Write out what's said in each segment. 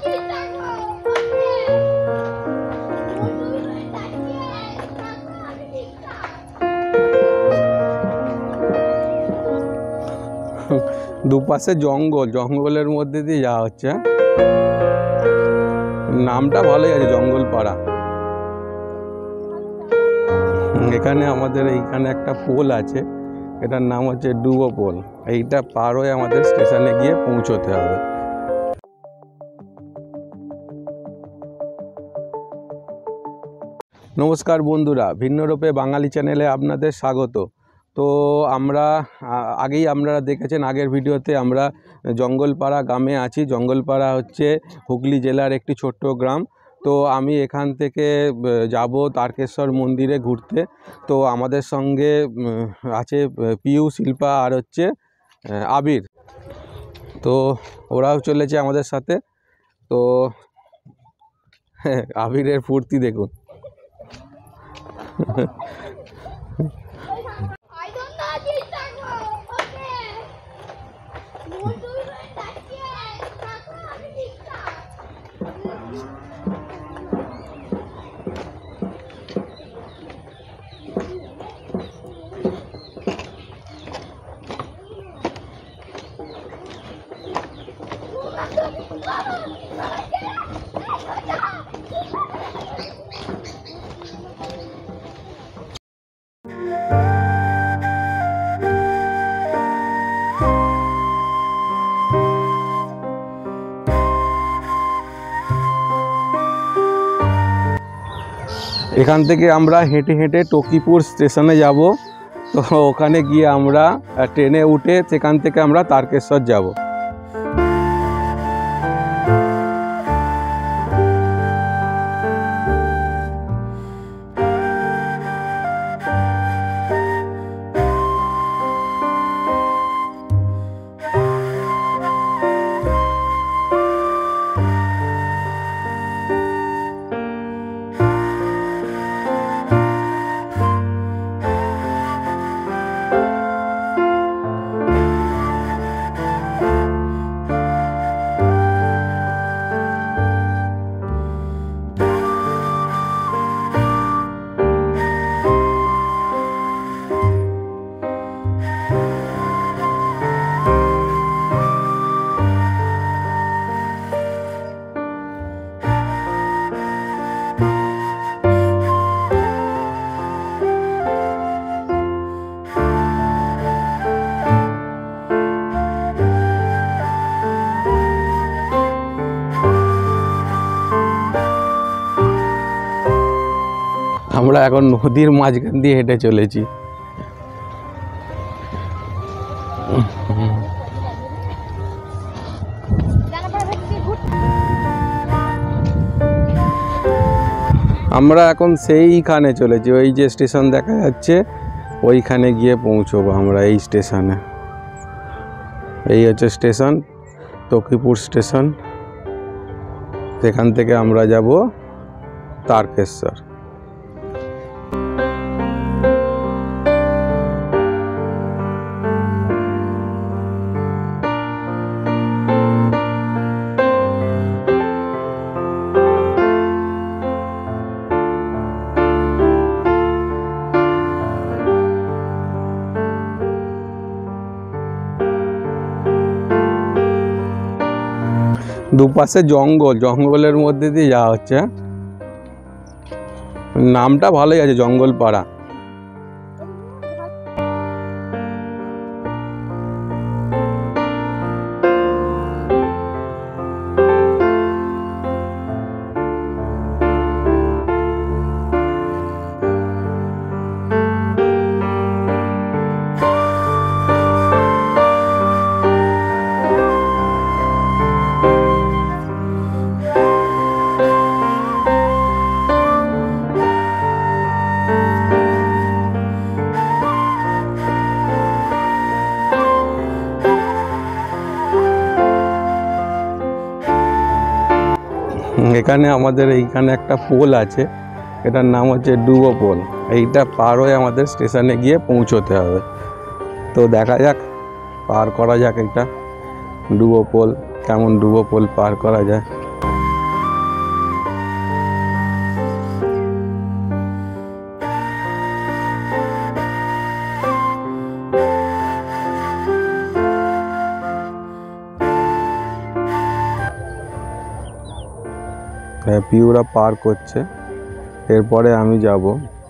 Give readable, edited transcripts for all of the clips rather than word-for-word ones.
দুপাশে জঙ্গল, জঙ্গলের মধ্যে দিয়ে যাওয়া হচ্ছে। নামটা ভালোই আছে, জঙ্গল পাড়া। এখানে আমাদের এইখানে একটা পোল আছে, এটার নাম হচ্ছে ডুবো পোল। এইটা পার হয়ে আমাদের স্টেশনে গিয়ে পৌঁছতে হবে। নমস্কার বন্ধুরা, ভিন্নরূপে বাঙালি চ্যানেলে আপনাদের স্বাগত। তো আমরা আগেই আপনারা দেখেছেন, আগের ভিডিওতে আমরা জঙ্গলপাড়া গ্রামে আছি। জঙ্গলপাড়া হচ্ছে হুগলি জেলার একটি ছোট্ট গ্রাম। তো আমি এখান থেকে যাব তারকেশ্বর মন্দিরে ঘুরতে। তো আমাদের সঙ্গে আছে পিউ, শিল্পা আর হচ্ছে আবির। তো ওরাও চলেছে আমাদের সাথে। তো আবিরের ফুর্তি দেখুন। এখান থেকে আমরা হেঁটে হেঁটে টকিপুর স্টেশনে যাব। তো ওখানে গিয়ে আমরা ট্রেনে উঠে সেখান থেকে আমরা তারকেশ্বর যাব। আমরা এখন নদীর মাঝখান দিয়ে হেঁটে চলেছি। আমরা এখন সেইখানে চলেছি, ওই যে স্টেশন দেখা যাচ্ছে ওইখানে গিয়ে পৌঁছবো আমরা। এই স্টেশনে, এই হচ্ছে স্টেশন, তকিপুর স্টেশন। সেখান থেকে আমরা যাব তারকেশ্বর। দুপাশে জঙ্গল, জঙ্গলের মধ্যে দিয়ে যাওয়া হচ্ছে। নামটা ভালোই আছে, জঙ্গল পাড়া। এখানে আমাদের এইখানে একটা পোল আছে, এটার নাম হচ্ছে ডুবো পোল। এইটা পার হয়ে আমাদের স্টেশনে গিয়ে পৌঁছতে হবে। তো দেখা যাক, পার করা যাক এটা ডুবো পোল, কেমন ডুবো পোল পার করা যায়। হ্যাঁ, পিউরা পার করছে, এরপরে আমি যাব।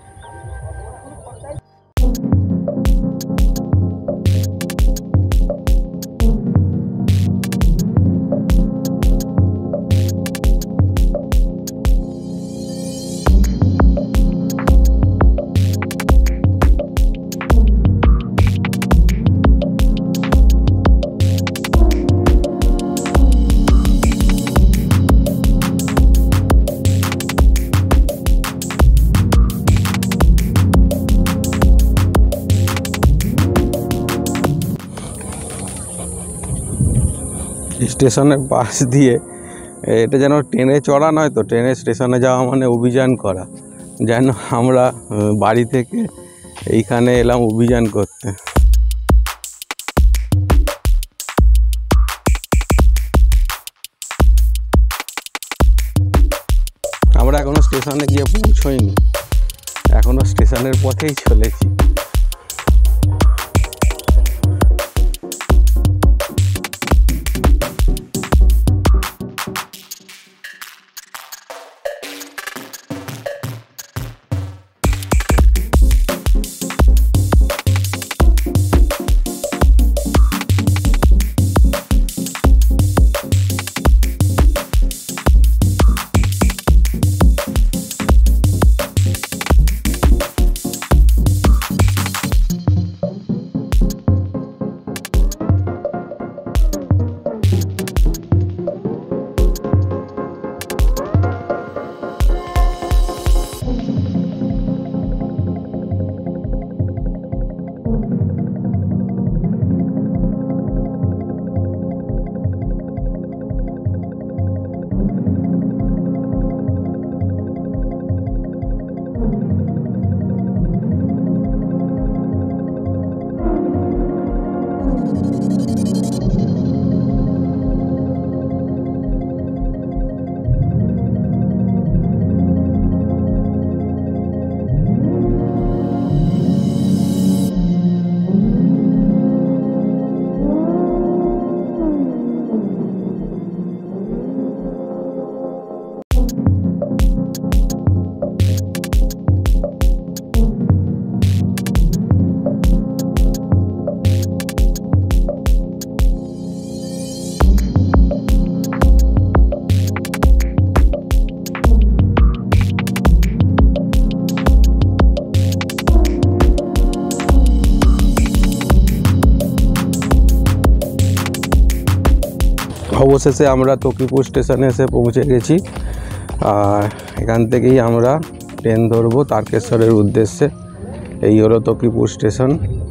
স্টেশনের পাশ দিয়ে, এটা যেন ট্রেনে চড়া নয় তো, ট্রেনে স্টেশনে যাওয়া মানে অভিযান করা, যেন আমরা বাড়ি থেকে এইখানে এলাম অভিযান করতে। আমরা এখনো স্টেশনে গিয়ে পৌঁছইনি, এখনো স্টেশনের পথেই চলেছি। অবশেষে আমরা তকিপুর স্টেশনে এসে পৌঁছে গেছি, আর এখান থেকেই আমরা ট্রেন ধরবো তারকেশ্বরের উদ্দেশ্যে। এই হলো তকিপুর স্টেশন।